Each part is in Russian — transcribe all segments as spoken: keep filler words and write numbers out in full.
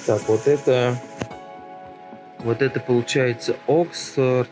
Так, вот это... Вот это получается Оксфорд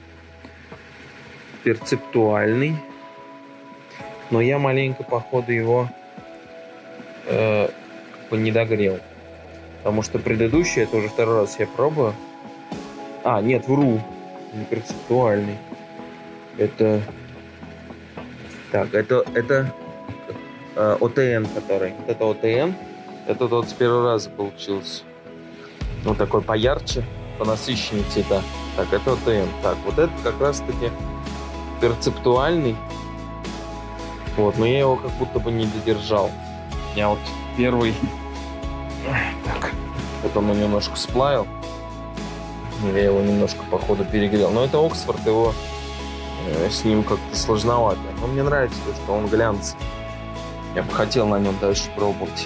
перцептуальный. Но я маленько, походу, его э, как бы не догрел. Потому что предыдущий, это уже второй раз я пробую. А, нет, вру. Не перцептуальный. Это... Так, это... это э, ОТН, который. Вот это ОТН. Это вот с первого раза получился. Ну, такой поярче, понасыщеннее цвета. Так, это ОТН. Так, вот это как раз-таки перцептуальный. Вот, но я его как будто бы не додержал. Я вот первый... Так, потом он немножко сплавил. Я его немножко, походу, перегрел. Но это Оксфорд, его э, с ним как-то сложновато. Но мне нравится то, что он глянцевый. Я бы хотел на нем дальше пробовать.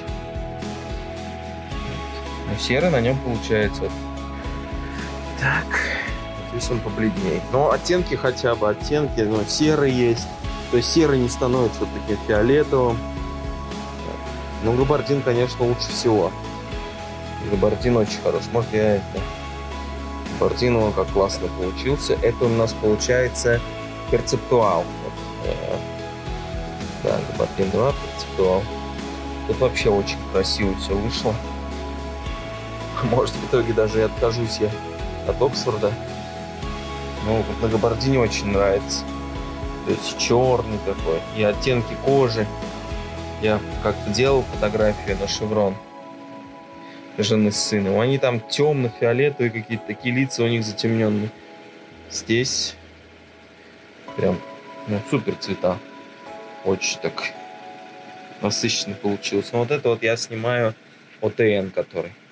Но серый на нем получается. Так, здесь он побледнее. Но оттенки хотя бы, оттенки, ну, серый есть. То есть серый не становится вот таким фиолетовым. Но габардин, конечно, лучше всего. Габардин очень хорош. Может, я это... Габардин, он как классно получился. Это у нас получается перцептуал. Вот. Да, габардин два, перцептуал. Тут вообще очень красиво все вышло. Может, в итоге даже и откажусь я от Оксфорда. Ну, вот на габардине очень нравится. То есть черный такой. И оттенки кожи. Я как-то делал фотографию на шеврон жены с сыном. Они там темно-фиолетовые какие-то, такие лица у них затемненные. Здесь прям, ну, супер цвета. Очень так насыщенно получилось. Но вот это вот я снимаю ОТН, который.